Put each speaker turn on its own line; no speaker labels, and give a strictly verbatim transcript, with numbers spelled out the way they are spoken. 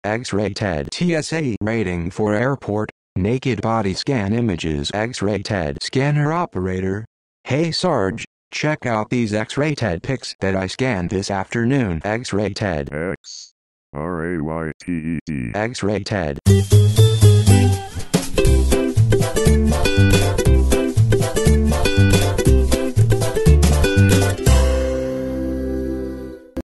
X-rayted T S A rating for airport, naked body scan images. X-rayted scanner operator. Hey Sarge, check out these X-rayted pics that I scanned this afternoon. X-rayted.
X R A Y T E D.
X-rayted.